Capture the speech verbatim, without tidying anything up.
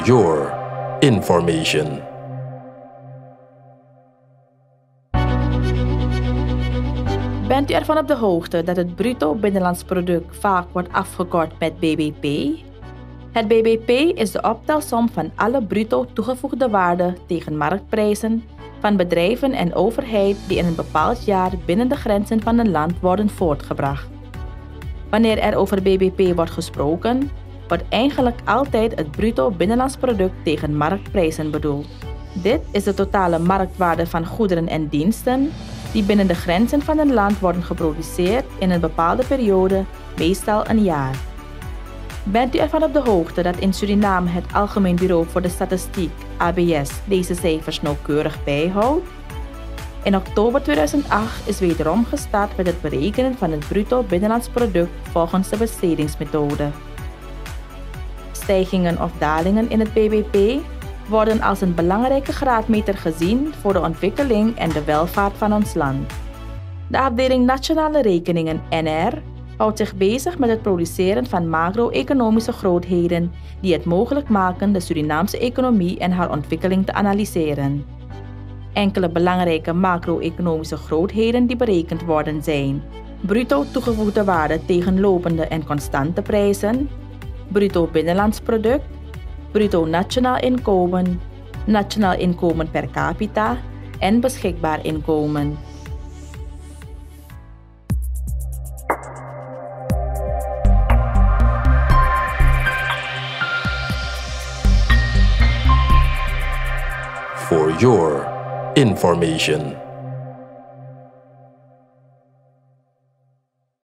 your information. Bent u ervan op de hoogte dat het bruto binnenlands product vaak wordt afgekort met B B P? Het B B P is de optelsom van alle bruto toegevoegde waarde tegen marktprijzen van bedrijven en overheid die in een bepaald jaar binnen de grenzen van een land worden voortgebracht. Wanneer er over B B P wordt gesproken, wordt eigenlijk altijd het bruto binnenlands product tegen marktprijzen bedoeld. Dit is de totale marktwaarde van goederen en diensten die binnen de grenzen van een land worden geproduceerd in een bepaalde periode, meestal een jaar. Bent u ervan op de hoogte dat in Suriname het Algemeen Bureau voor de Statistiek, A B S, deze cijfers nauwkeurig bijhoudt? In oktober tweeduizend acht is wederom gestart met het berekenen van het bruto binnenlands product volgens de bestedingsmethode. Stijgingen of dalingen in het B B P worden als een belangrijke graadmeter gezien voor de ontwikkeling en de welvaart van ons land. De afdeling Nationale Rekeningen N R houdt zich bezig met het produceren van macro-economische grootheden die het mogelijk maken de Surinaamse economie en haar ontwikkeling te analyseren. Enkele belangrijke macro-economische grootheden die berekend worden zijn: bruto toegevoegde waarde tegen lopende en constante prijzen, bruto binnenlands product, bruto nationaal inkomen, nationaal inkomen per capita en beschikbaar inkomen. For your information.